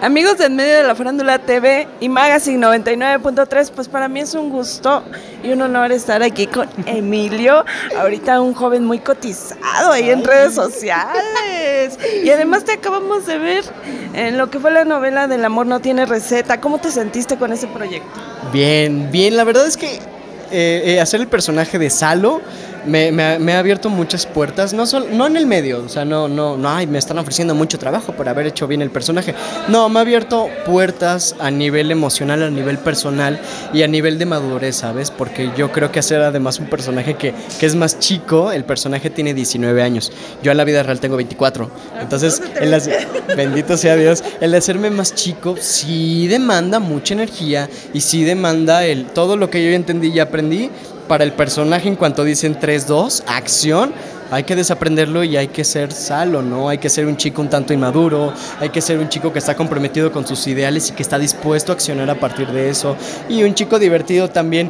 Amigos de En Medio de la Farándula TV y Magazine 99.3, pues para mí es un gusto y un honor estar aquí con Emilio, ahorita un joven muy cotizado ahí en redes sociales. Y además te acabamos de ver en lo que fue la novela del amor no tiene receta. ¿Cómo te sentiste con ese proyecto? Bien, la verdad es que hacer el personaje de Salo me ha abierto muchas puertas, no en el medio, o sea, no, ay, me están ofreciendo mucho trabajo por haber hecho bien el personaje. No, me ha abierto puertas a nivel emocional, a nivel personal y a nivel de madurez, ¿sabes? Porque yo creo que hacer además un personaje que es más chico, el personaje tiene 19 años, yo en la vida real tengo 24, entonces, bendito sea Dios, el hacerme más chico sí demanda mucha energía y sí demanda todo lo que yo ya entendí y aprendí. Para el personaje, en cuanto dicen 3, 2, acción, hay que desaprenderlo y hay que ser Salo, ¿no? Hay que ser un chico un tanto inmaduro, hay que ser un chico que está comprometido con sus ideales y que está dispuesto a accionar a partir de eso. Y un chico divertido también.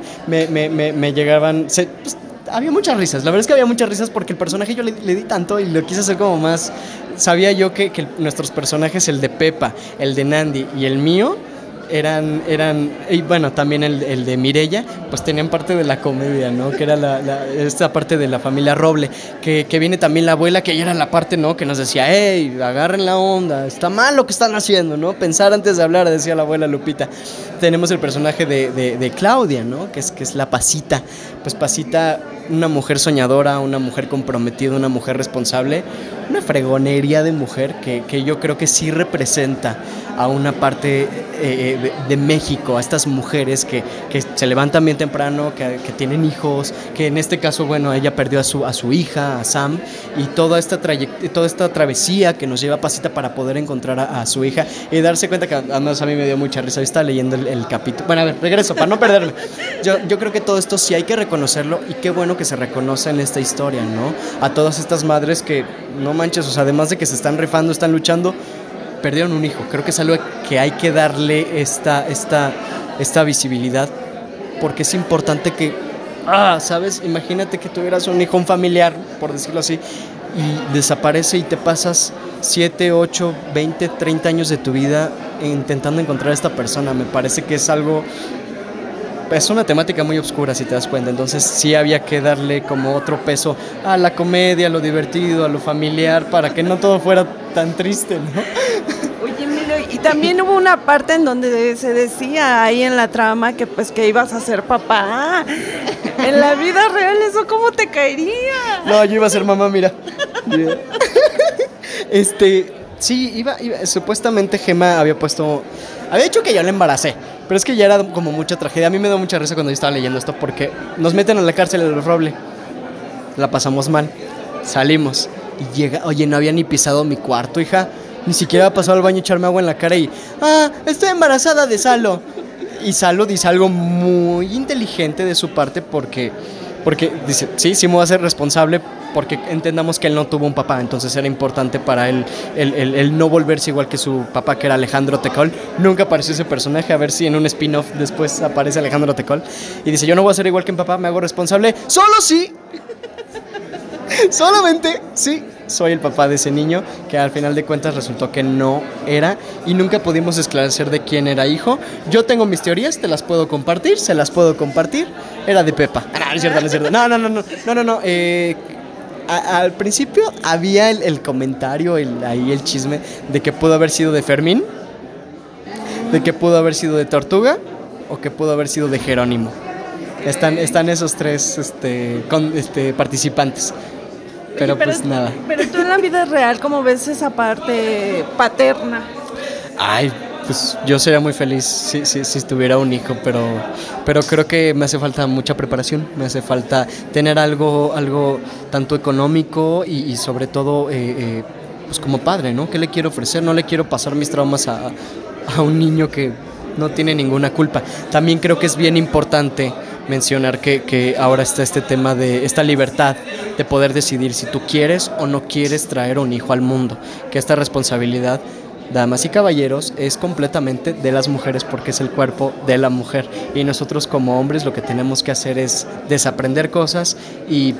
Me llegaban... había muchas risas, la verdad es que había muchas risas porque el personaje yo le di tanto y lo quise hacer como más... Sabía yo que nuestros personajes, el de Pepa, el de Nandi y el mío... eran y bueno, también el de Mireya, pues tenían parte de la comedia, ¿no? Que era esta parte de la familia Roble, que viene también la abuela, que ella era la parte, ¿no? Que nos decía, hey, agarren la onda, está mal lo que están haciendo, ¿no? Pensar antes de hablar, decía la abuela Lupita. Tenemos el personaje de Claudia, ¿no? Que es la Pasita. Pues Pasita, una mujer soñadora, una mujer comprometida, una mujer responsable, una fregonería de mujer que yo creo que sí representa a una parte de México, a estas mujeres que se levantan bien temprano, que tienen hijos, que en este caso, bueno, ella perdió a su hija, a Sam, y toda esta travesía que nos lleva Pasita para poder encontrar a su hija y darse cuenta que además a mí me dio mucha risa. Yo estaba leyendo el capítulo. Bueno, a ver, regreso, para no perderme. Yo creo que todo esto sí hay que reconocerlo y qué bueno que se reconoce en esta historia, ¿no? A todas estas madres que, no manches, o sea, además de que se están rifando, están luchando, perdieron un hijo. Creo que es algo que hay que darle esta visibilidad, porque es importante que, ¿sabes? Imagínate que tuvieras un hijo, un familiar, por decirlo así, y desaparece y te pasas 7, 8, 20, 30 años de tu vida intentando encontrar a esta persona. Me parece que es algo... Es una temática muy oscura, si te das cuenta. Entonces sí había que darle como otro peso a la comedia, a lo divertido, a lo familiar, para que no todo fuera tan triste, ¿no? Oye, Emilio, y también hubo una parte en donde se decía ahí en la trama que pues que ibas a ser papá. En la vida real, ¿eso cómo te caería? No, yo iba a ser mamá, mira. Sí, iba, supuestamente Gema había dicho que yo la embaracé, pero es que ya era como mucha tragedia. A mí me da mucha risa cuando yo estaba leyendo esto porque nos meten a la cárcel de los Roble, la pasamos mal, salimos y llega, oye, no había ni pisado mi cuarto, hija, ni siquiera había pasado al baño a echarme agua en la cara y, estoy embarazada de Salo. Y Salo dice algo muy inteligente de su parte porque dice, sí me voy a ser responsable, porque entendamos que él no tuvo un papá, entonces era importante para él el no volverse igual que su papá, que era Alejandro Tecol. Nunca apareció ese personaje, a ver si en un spin-off después aparece Alejandro Tecol. Y dice, yo no voy a ser igual que mi papá, me hago responsable, solo sí, solamente sí, soy el papá de ese niño, que al final de cuentas resultó que no era, y nunca pudimos esclarecer de quién era hijo. Yo tengo mis teorías, te las puedo compartir, se las puedo compartir. Era de Pepa. No es cierto. No. Al principio había el comentario, ahí el chisme de que pudo haber sido de Fermín, de que pudo haber sido de Tortuga o que pudo haber sido de Jerónimo. Están esos tres participantes. Pero pues nada. Pero tú en la vida real, ¿cómo ves esa parte paterna? Ay, pues yo sería muy feliz si tuviera un hijo, pero creo que me hace falta mucha preparación, me hace falta tener algo tanto económico y sobre todo pues como padre, ¿no? ¿Qué le quiero ofrecer? No le quiero pasar mis traumas a un niño que no tiene ninguna culpa. También creo que es bien importante mencionar que ahora está este tema de esta libertad de poder decidir si tú quieres o no quieres traer un hijo al mundo, que esta responsabilidad, damas y caballeros, es completamente de las mujeres, porque es el cuerpo de la mujer, y nosotros como hombres lo que tenemos que hacer es desaprender cosas y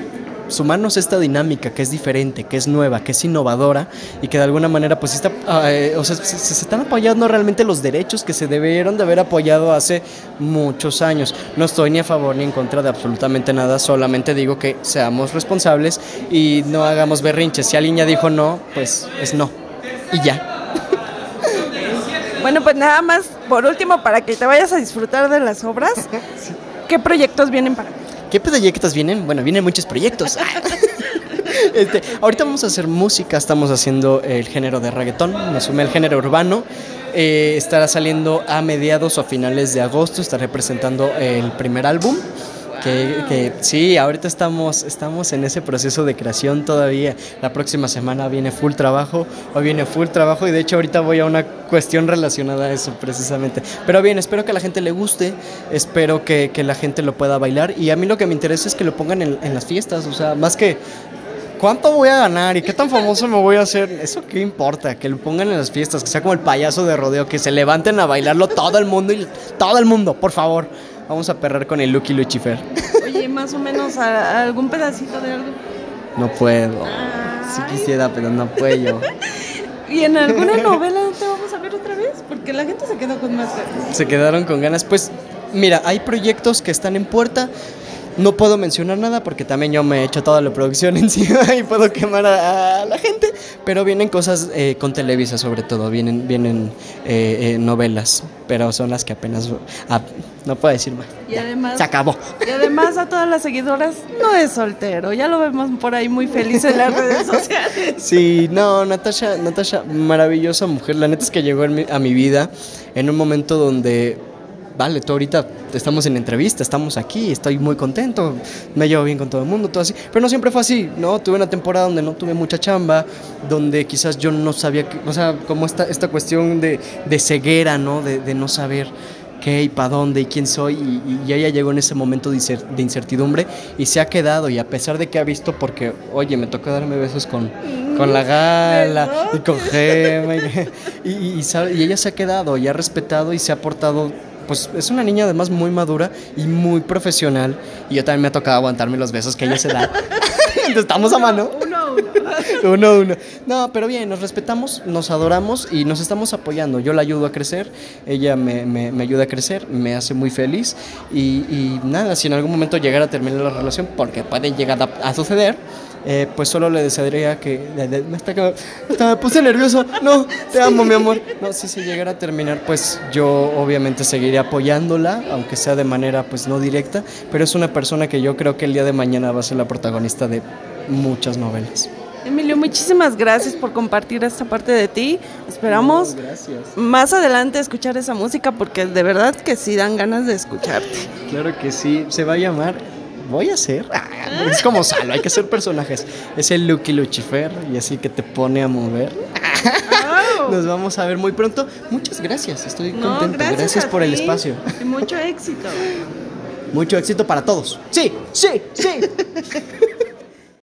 sumarnos esta dinámica que es diferente, que es nueva, que es innovadora y que de alguna manera pues está, o sea, se están apoyando realmente los derechos que se debieron de haber apoyado hace muchos años. No estoy ni a favor ni en contra de absolutamente nada, solamente digo que seamos responsables y no hagamos berrinches. Si alguien ya dijo no, pues es no y ya. Bueno, pues nada más, por último, para que te vayas a disfrutar de las obras, ¿qué proyectos vienen para ti? ¿Qué proyectos vienen? Bueno, vienen muchos proyectos. Ahorita vamos a hacer música, estamos haciendo el género de reggaetón, me sumé al género urbano. Estará saliendo a mediados o a finales de agosto, estaré presentando el primer álbum. Que sí, ahorita estamos en ese proceso de creación todavía. La próxima semana viene full trabajo, hoy viene full trabajo y de hecho ahorita voy a una cuestión relacionada a eso precisamente. Pero bien, espero que a la gente le guste, espero que la gente lo pueda bailar y a mí lo que me interesa es que lo pongan en las fiestas, o sea, más que ¿cuánto voy a ganar y qué tan famoso me voy a hacer? Eso qué importa, que lo pongan en las fiestas, que sea como el payaso de rodeo, que se levanten a bailarlo todo el mundo, por favor. Vamos a perrar con el Lucky Lucifer. Oye, más o menos algún pedacito de algo. No puedo. Sí quisiera, pero no puedo. ¿Y en alguna novela no te vamos a ver otra vez? Porque la gente se quedó con más ganas. Se quedaron con ganas. Pues, mira, hay proyectos que están en puerta. No puedo mencionar nada porque también yo me he hecho toda la producción encima y puedo quemar a la gente. Pero vienen cosas con Televisa sobre todo, vienen novelas, pero son las que apenas... no puedo decir más. Y además, se acabó. Y además a todas las seguidoras no es soltero, ya lo vemos por ahí muy feliz en las redes sociales. Sí, no, Natasha, maravillosa mujer. La neta es que llegó a mi vida en un momento donde... Vale, tú ahorita estamos en entrevista, estamos aquí, estoy muy contento, me llevo bien con todo el mundo, todo así. Pero no siempre fue así, ¿no? Tuve una temporada donde no tuve mucha chamba, donde quizás yo no sabía, o sea, como esta cuestión de ceguera, ¿no? De no saber qué y para dónde y quién soy. Y ella llegó en ese momento de incertidumbre y se ha quedado. Y a pesar de que ha visto, porque, oye, me tocó darme besos con la Gala y con Gema. Y ella se ha quedado y ha respetado y se ha portado. Pues es una niña además muy madura y muy profesional. Y yo también me ha tocado aguantarme los besos que ella se da. Entonces estamos a mano. Uno. No, pero bien, nos respetamos, nos adoramos y nos estamos apoyando. Yo la ayudo a crecer, ella me ayuda a crecer, me hace muy feliz. Y nada, si en algún momento llegara a terminar la relación, porque puede llegar a suceder, pues solo le desearía que... Hasta me puse nervioso. No, te amo, mi amor. No, si se llegara a terminar, pues yo obviamente seguiré apoyándola, aunque sea de manera pues no directa, pero es una persona que yo creo que el día de mañana va a ser la protagonista de muchas novelas. Emilio, muchísimas gracias por compartir esta parte de ti. Esperamos más adelante escuchar esa música porque de verdad que sí dan ganas de escucharte. Claro que sí, se va a llamar... Voy a ser, es como Salo, hay que ser personajes. Es el Lucky Lucifer y así que te pone a mover. Nos vamos a ver muy pronto. Muchas gracias, estoy contento. Gracias por el espacio. Y mucho éxito. Mucho éxito para todos. Sí.